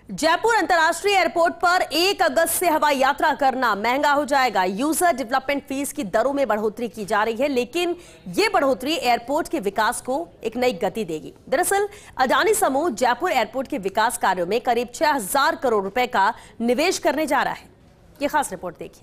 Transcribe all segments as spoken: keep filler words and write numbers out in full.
जयपुर अंतर्राष्ट्रीय एयरपोर्ट पर एक अगस्त से हवाई यात्रा करना महंगा हो जाएगा। यूजर डेवलपमेंट फीस की दरों में बढ़ोतरी की जा रही है, लेकिन यह बढ़ोतरी एयरपोर्ट के विकास को एक नई गति देगी। दरअसल अडानी समूह जयपुर एयरपोर्ट के विकास कार्यों में करीब छह हजार करोड़ रुपए का निवेश करने जा रहा है। यह खास रिपोर्ट देखिए।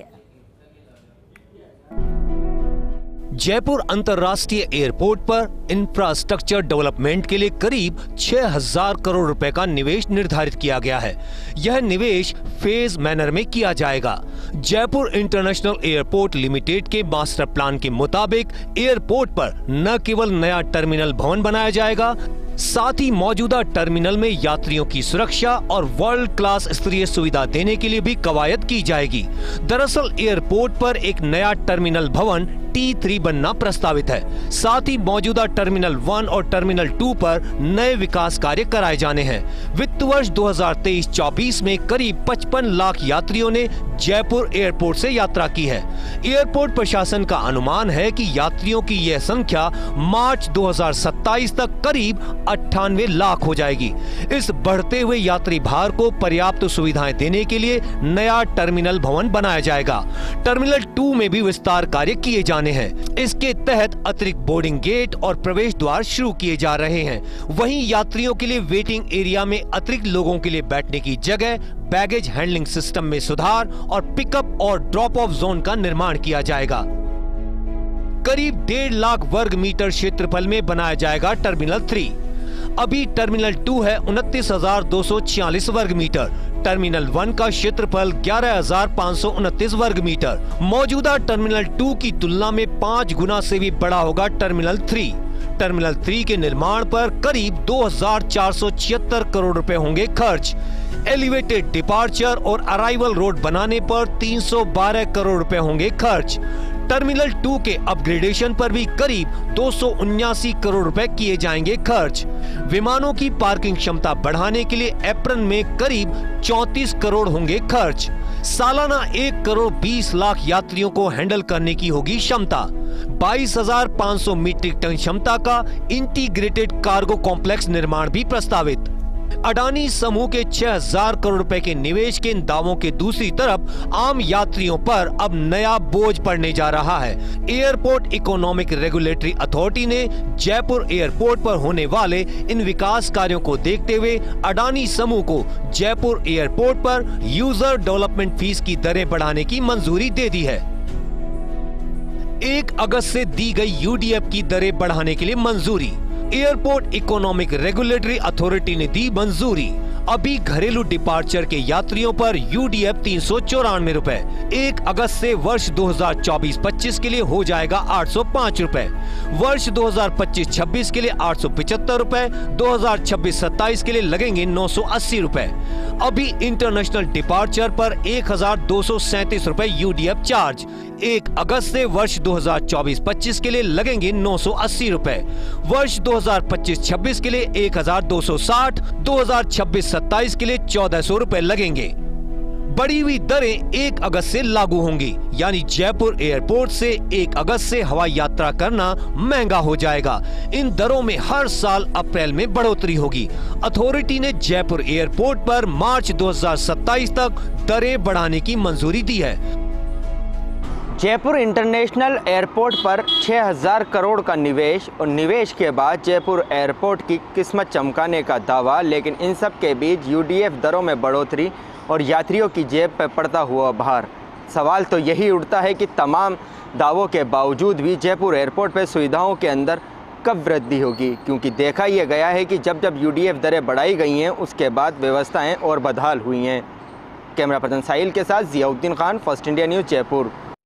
जयपुर अंतर्राष्ट्रीय एयरपोर्ट पर इंफ्रास्ट्रक्चर डेवलपमेंट के लिए करीब छह हजार करोड़ रुपए का निवेश निर्धारित किया गया है। यह निवेश फेज मैनर में किया जाएगा। जयपुर इंटरनेशनल एयरपोर्ट लिमिटेड के मास्टर प्लान के मुताबिक एयरपोर्ट पर न केवल नया टर्मिनल भवन बनाया जाएगा, साथ ही मौजूदा टर्मिनल में यात्रियों की सुरक्षा और वर्ल्ड क्लास स्तरीय सुविधा देने के लिए भी कवायद की जाएगी। दरअसल एयरपोर्ट पर एक नया टर्मिनल भवन टी थ्री बनना प्रस्तावित है। साथ ही मौजूदा टर्मिनल वन और टर्मिनल टू पर नए विकास कार्य कराए जाने हैं। वित्त वर्ष दो हज़ार तेईस चौबीस में करीब पचपन लाख यात्रियों ने जयपुर एयरपोर्ट से यात्रा की है। एयरपोर्ट प्रशासन का अनुमान है कि यात्रियों की यह संख्या मार्च दो हज़ार सत्ताईस तक करीब अट्ठानवे लाख हो जाएगी। इस बढ़ते हुए यात्री भार को पर्याप्त सुविधाएं देने के लिए नया टर्मिनल भवन बनाया जाएगा। टर्मिनल टू में भी विस्तार कार्य किए जाने हैं। इसके तहत अतिरिक्त बोर्डिंग गेट और प्रवेश द्वार शुरू किए जा रहे हैं। वहीं यात्रियों के लिए वेटिंग एरिया में अतिरिक्त लोगों के लिए बैठने की जगह, बैगेज हैंडलिंग सिस्टम में सुधार और पिकअप और ड्रॉप ऑफ जोन का निर्माण किया जाएगा। करीब डेढ़ लाख वर्ग मीटर क्षेत्रफल में बनाया जाएगा टर्मिनल थ्री। अभी टर्मिनल टू है उनतीस हजार दो सौ छियालीस वर्ग मीटर। टर्मिनल वन का क्षेत्रफल ग्यारह हजार पाँच सौ उनतीस वर्ग मीटर। मौजूदा टर्मिनल टू की तुलना में पाँच गुना से भी बड़ा होगा टर्मिनल थ्री। टर्मिनल थ्री के निर्माण पर करीब दो हजार चार सौ छिहत्तर करोड़ रुपए होंगे खर्च। एलिवेटेड डिपार्चर और अराइवल रोड बनाने पर तीन सौ बारह करोड़ रुपए होंगे खर्च। टर्मिनल टू के अपग्रेडेशन पर भी करीब दो सौ उन्यासी करोड़ रुपए किए जाएंगे खर्च। विमानों की पार्किंग क्षमता बढ़ाने के लिए एप्रन में करीब चौंतीस करोड़ होंगे खर्च। सालाना एक करोड़ बीस लाख यात्रियों को हैंडल करने की होगी क्षमता। बाईस हजार पाँच सौ मीट्रिक टन क्षमता का इंटीग्रेटेड कार्गो कॉम्प्लेक्स निर्माण भी प्रस्तावित। अडानी समूह के छह हजार करोड़ रुपए के निवेश के इन दावों के दूसरी तरफ आम यात्रियों पर अब नया बोझ पड़ने जा रहा है। एयरपोर्ट इकोनॉमिक रेगुलेटरी अथॉरिटी ने जयपुर एयरपोर्ट पर होने वाले इन विकास कार्यों को देखते हुए अडानी समूह को जयपुर एयरपोर्ट पर यूजर डेवलपमेंट फीस की दरें बढ़ाने की मंजूरी दे दी है। एक अगस्त से दी गई यू डी एफ की दरें बढ़ाने के लिए मंजूरी। एयरपोर्ट इकोनॉमिक रेगुलेटरी अथॉरिटी ने दी मंजूरी। अभी घरेलू डिपार्चर के यात्रियों पर यू डी एफ तीन सौ चौरानवे रुपए एक अगस्त से वर्ष दो हज़ार चौबीस पच्चीस के लिए हो जाएगा आठ सौ पाँच रुपए। वर्ष दो हज़ार पच्चीस छब्बीस के लिए आठ सौ पिछहत्तर रुपए, दो हज़ार छब्बीस सत्ताईस के लिए लगेंगे नौ सौ अस्सी रुपए। अभी इंटरनेशनल डिपार्चर पर एक हजार दो सौ सैंतीस रुपए यू डी एफ चार्ज। एक अगस्त से वर्ष दो हज़ार चौबीस पच्चीस के लिए लगेंगे नौ सौ अस्सी रुपए। वर्ष दो हज़ार पच्चीस छब्बीस के लिए एक हजार दो सौ साठ, दो हज़ार छब्बीस सत्ताईस के लिए चौदह सौ रुपए लगेंगे। बढ़ी हुई दरें एक अगस्त से लागू होंगी, यानी जयपुर एयरपोर्ट से एक अगस्त से हवाई यात्रा करना महंगा हो जाएगा। इन दरों में हर साल अप्रैल में बढ़ोतरी होगी। अथॉरिटी ने जयपुर एयरपोर्ट पर मार्च दो हज़ार सत्ताईस तक दरें बढ़ाने की मंजूरी दी है। जयपुर इंटरनेशनल एयरपोर्ट पर छह हजार करोड़ का निवेश और निवेश के बाद जयपुर एयरपोर्ट की किस्मत चमकाने का दावा, लेकिन इन सब के बीच यू डी एफ दरों में बढ़ोतरी और यात्रियों की जेब पर पड़ता हुआ भार। सवाल तो यही उठता है कि तमाम दावों के बावजूद भी जयपुर एयरपोर्ट पर सुविधाओं के अंदर कब वृद्धि होगी, क्योंकि देखा यह गया है कि जब जब यू डी एफ दरें बढ़ाई गई हैं उसके बाद व्यवस्थाएँ और बदहाल हुई हैं। कैमरा पर्सन साहिल के साथ Ziauddin Khan, first India news, Jaipur.